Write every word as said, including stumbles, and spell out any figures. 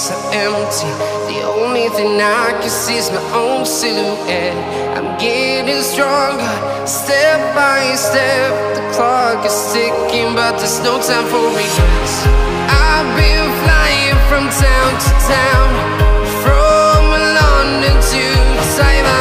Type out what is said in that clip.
so empty. The only thing I can see is my own silhouette. I'm getting stronger, step by step. The clock is ticking, but there's no time for regrets. I've been flying from town to town, from London to Taiwan.